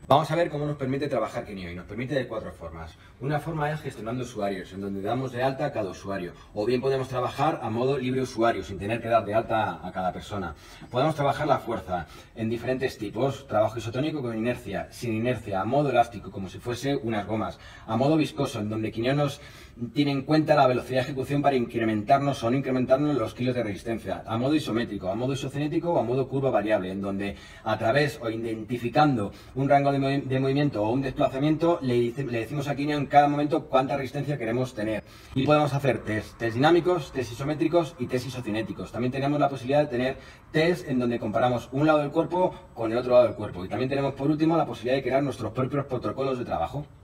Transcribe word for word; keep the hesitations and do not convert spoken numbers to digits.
Vamos a ver cómo nos permite trabajar Kineo y nos permite de cuatro formas. Una forma es gestionando usuarios, en donde damos de alta a cada usuario. O bien podemos trabajar a modo libre usuario, sin tener que dar de alta a cada persona. Podemos trabajar la fuerza en diferentes tipos. Trabajo isotónico con inercia, sin inercia, a modo elástico, como si fuese unas gomas. A modo viscoso, en donde Kineo nos tiene en cuenta la velocidad de ejecución para incrementarnos o no incrementarnos los kilos de resistencia. A modo isométrico, a modo isocinético o a modo curva variable, en donde a través o identificando un rango de de movimiento o un desplazamiento, le, dice, le decimos a Kineo en cada momento cuánta resistencia queremos tener. Y podemos hacer test, test dinámicos, test isométricos y test isocinéticos. También tenemos la posibilidad de tener test en donde comparamos un lado del cuerpo con el otro lado del cuerpo. Y también tenemos por último la posibilidad de crear nuestros propios protocolos de trabajo.